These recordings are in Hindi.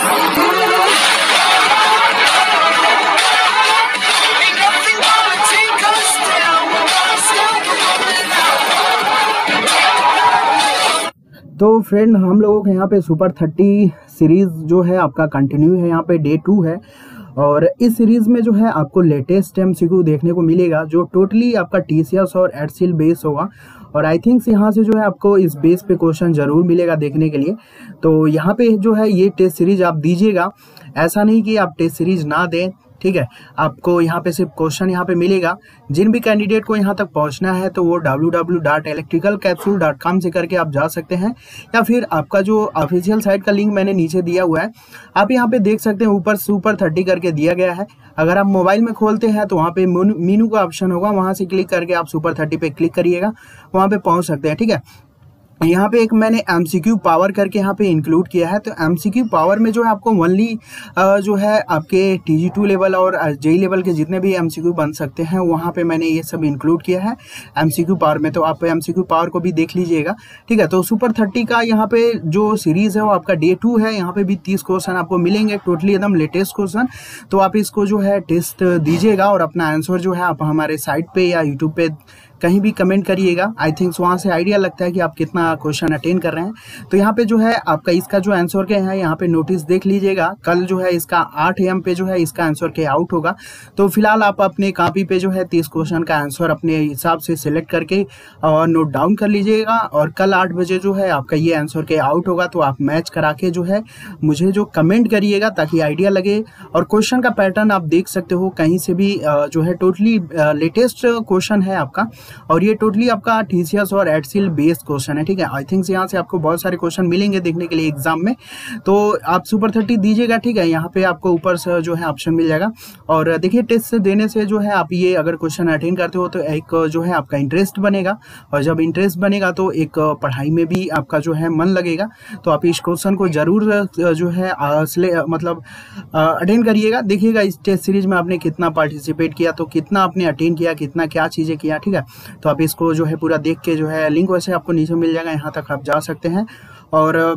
तो फ्रेंड हम लोगों के यहाँ पे सुपर 30 सीरीज़ जो है आपका कंटिन्यू है, यहाँ पे डे 2 है। और इस सीरीज़ में जो है आपको लेटेस्ट एमसीक्यू देखने को मिलेगा जो टोटली आपका टीसीएस और एचसीएल बेस होगा। और आई थिंक यहाँ से जो है आपको इस बेस पे क्वेश्चन ज़रूर मिलेगा देखने के लिए। तो यहाँ पे जो है ये टेस्ट सीरीज आप दीजिएगा, ऐसा नहीं कि आप टेस्ट सीरीज ना दें, ठीक है। आपको यहाँ पे सिर्फ क्वेश्चन यहाँ पे मिलेगा। जिन भी कैंडिडेट को यहाँ तक पहुँचना है तो वो www.electricalcapsule.com से करके आप जा सकते हैं, या फिर आपका जो ऑफिशियल साइट का लिंक मैंने नीचे दिया हुआ है, आप यहाँ पे देख सकते हैं ऊपर सुपर 30 करके दिया गया है। अगर आप मोबाइल में खोलते हैं तो वहाँ पे मीनू का ऑप्शन होगा, वहाँ से क्लिक करके आप सुपर 30 पे क्लिक करिएगा, वहाँ पे पहुँच सकते हैं, ठीक है। यहाँ पे एक मैंने एमसीक्यू पावर करके यहाँ पे इंक्लूड किया है। तो एमसीक्यू पावर में जो है आपको ओनली जो है आपके TG2 लेवल और JEE लेवल के जितने भी एमसीक्यू बन सकते हैं वहाँ पे मैंने ये सब इंक्लूड किया है एमसीक्यू पावर में। तो आप एमसीक्यू पावर को भी देख लीजिएगा, ठीक है। तो सुपर 30 का यहाँ पे जो सीरीज़ है वो आपका डे 2 है। यहाँ पे भी 30 क्वेश्चन आपको मिलेंगे, टोटली एकदम लेटेस्ट क्वेश्चन। तो आप इसको जो है टेस्ट दीजिएगा और अपना आंसर जो है आप हमारे साइट पे या यूट्यूब पे कहीं भी कमेंट करिएगा। आई थिंक वहाँ से आइडिया लगता है कि आप कितना क्वेश्चन अटेंड कर रहे हैं। तो यहाँ पे जो है आपका इसका जो आंसर के है यहाँ पे नोटिस देख लीजिएगा। कल जो है इसका 8 AM पे जो है इसका आंसर के आउट होगा। तो फिलहाल आप अपने कॉपी पे जो है 30 क्वेश्चन का आंसर अपने हिसाब से सिलेक्ट करके और नोट डाउन कर लीजिएगा। और कल 8 बजे जो है आपका ये आंसर के आउट होगा। तो आप मैच करा के जो है मुझे जो कमेंट करिएगा ताकि आइडिया लगे। और क्वेश्चन का पैटर्न आप देख सकते हो कहीं से भी जो है टोटली लेटेस्ट क्वेश्चन है आपका। और ये टोटली आपका TCS और एचसीएल बेस्ड क्वेश्चन है, ठीक है। आई थिंक यहाँ से आपको बहुत सारे क्वेश्चन मिलेंगे देखने के लिए एग्जाम में। तो आप सुपर 30 दीजिएगा, ठीक है। यहाँ पे आपको ऊपर से जो है ऑप्शन मिल जाएगा। और देखिए टेस्ट से देने से जो है आप ये अगर क्वेश्चन अटेंड करते हो तो एक जो है आपका इंटरेस्ट बनेगा। और जब इंटरेस्ट बनेगा तो एक पढ़ाई में भी आपका जो है मन लगेगा। तो आप इस क्वेश्चन को जरूर जो है मतलब अटेंड करिएगा। देखिएगा इस टेस्ट सीरीज में आपने कितना पार्टिसिपेट किया, तो कितना आपने अटेंड किया, कितना क्या चीज़ें किया, ठीक है। तो आप इसको जो है पूरा देख के जो है लिंक वैसे आपको नीचे मिल जाएगा, यहाँ तक आप जा सकते हैं। और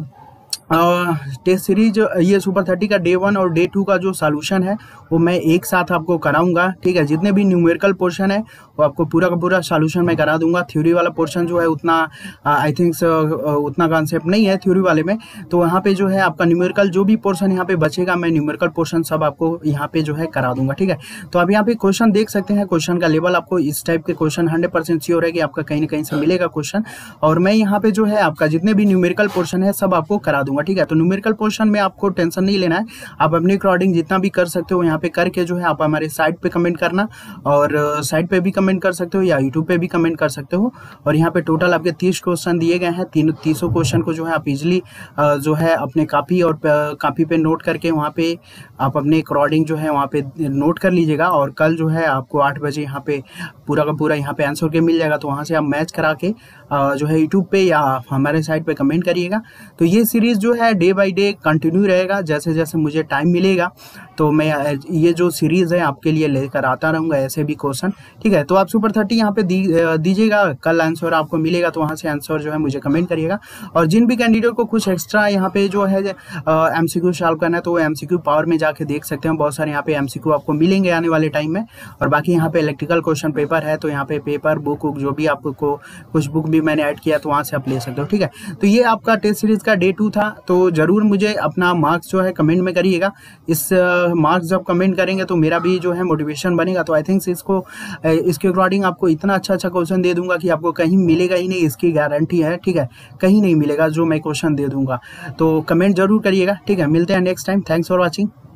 टेस्ट सीरीज ये सुपर 30 का डे 1 और डे 2 का जो सॉल्यूशन है वो मैं एक साथ आपको कराऊंगा, ठीक है। जितने भी न्यूमेरिकल पोर्शन है वो आपको पूरा का पूरा सॉल्यूशन मैं करा दूंगा। थ्योरी वाला पोर्शन जो है उतना आई थिंक उतना कॉन्सेप्ट नहीं है थ्योरी वाले में। तो यहाँ पे जो है आपका न्यूमेरिकल जो भी पोर्शन यहाँ पे बचेगा मैं न्यूमेरिकल पोर्शन सब आपको यहाँ पे जो है करा दूंगा, ठीक है। तो आप यहाँ पे क्वेश्चन देख सकते हैं। क्वेश्चन का लेवल आपको इस टाइप के क्वेश्चन 100% श्योर है कि आपका कहीं ना कहीं से मिलेगा क्वेश्चन। और मैं यहाँ पे जो है आपका जितने भी न्यूमेरिकल पोर्शन है सब आपको करा दूंगा, ठीक है। तो न्यूमेरिकल पोर्शन में आपको टेंशन नहीं लेना है, आप अपने अकॉर्डिंग जितना भी कर सकते हो यहाँ पे करके जो है आप हमारे साइट पे कमेंट करना। और साइट पे भी कमेंट कर सकते हो या यूट्यूब पे भी कमेंट कर सकते हो। और यहाँ पे टोटल आपके 30 क्वेश्चन दिए गए हैं। 300 क्वेश्चन को जो है आप इजिली जो है अपने कॉपी और कॉपी पे नोट करके वहाँ पे आप अपने अकॉर्डिंग जो है वहाँ पे नोट कर लीजिएगा। और कल जो है आपको 8 बजे यहाँ पे पूरा का पूरा यहाँ पे आंसर के मिल जाएगा। तो वहाँ से आप मैच करा के जो है यूट्यूब पे या हमारे साइट पे कमेंट करिएगा। तो ये सीरीज़ जो है डे बाय डे कंटिन्यू रहेगा, जैसे जैसे मुझे टाइम मिलेगा तो मैं ये जो सीरीज़ है आपके लिए लेकर आता रहूँगा ऐसे भी क्वेश्चन, ठीक है। तो आप सुपर 30 यहाँ पे दीजिएगा, कल आंसर आपको मिलेगा तो वहाँ से आंसर जो है मुझे कमेंट करिएगा। और जिन भी कैंडिडेट को कुछ एक्स्ट्रा यहाँ पे जो है MCQ सॉल्व करना है तो वो MCQ पावर में जाके देख सकते हैं। बहुत सारे यहाँ पे MCQ आपको मिलेंगे आने वाले टाइम में। और बाकी यहाँ पे इलेक्ट्रिकल क्वेश्चन पेपर है, तो यहाँ पे पेपर बुक जो भी आपको कुछ बुक भी मैंने ऐड किया तो वहाँ से आप ले सकते हो, ठीक है। तो ये आपका टेस्ट सीरीज का डे 2 था। तो जरूर मुझे अपना मार्क्स जो है कमेंट में करिएगा। इस मार्क्स जब कमेंट करेंगे तो मेरा भी जो है मोटिवेशन बनेगा। तो आई थिंक इसके अकॉर्डिंग आपको इतना अच्छा क्वेश्चन दे दूंगा कि आपको कहीं मिलेगा ही नहीं, इसकी गारंटी है, ठीक है। कहीं नहीं मिलेगा जो मैं क्वेश्चन दे दूंगा। तो कमेंट जरूर करिएगा, ठीक है। मिलते हैं next time. Thanks for watching.